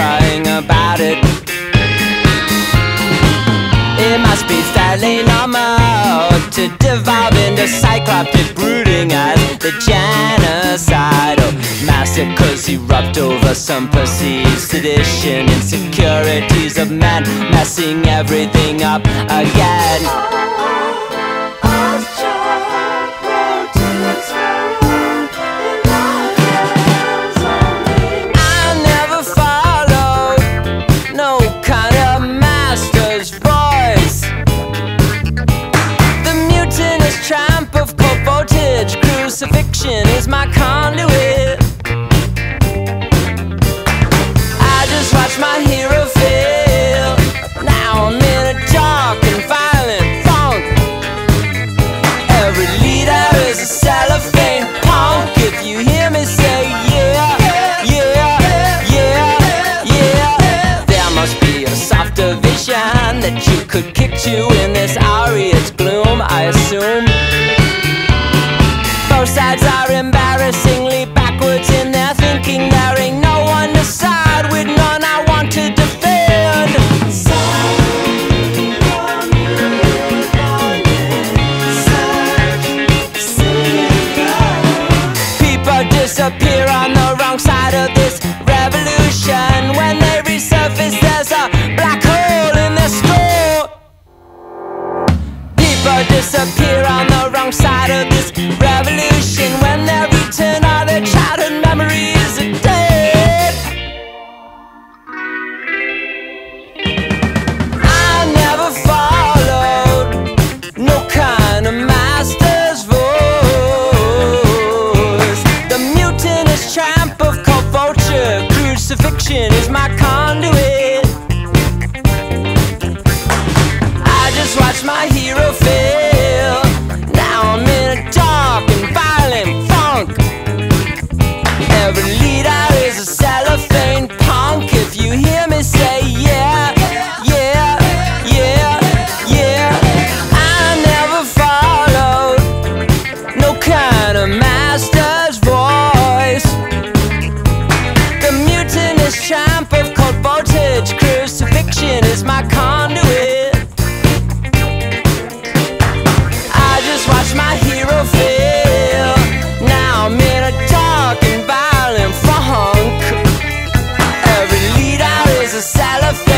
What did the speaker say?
crying about it. It must be fairly normal to devolve into cycloptic brooding as the genocidal massacres erupt over some perceived sedition. Insecurities of men messing everything up again. Crucifixion is my conduit. I just watched my hero fail. Now I'm in a dark and violent funk. Every leader is a cellophane punk. If you hear me say yeah, yeah, yeah, yeah, there must be a softer vision that you could kick to in this Aureate Gloom, I assume. Both sides are embarrassingly backwards in their thinking. There ain't no one to side with, none I want to defend. People disappear on the wrong side of this revolution. When they resurface, there's a black hole in their skull. People disappear on the wrong side of this revolution. When they return, all their childhood memories are dead. I never followed no kind of master's voice. The mutinous tramp of cult vulture. Crucifixion is my conduit. I just watched my hero fail. Now I'm in a dark and violent funk. Every leader is a cellophane punk. If you hear me say yeah, yeah, yeah, yeah. I never followed no kind of master's voice. The mutinous tramp of cold voltage. Crucifixion is my conduit. Watch my hero fail. Now I'm in a dark and violent funk. Every leader is a cellophane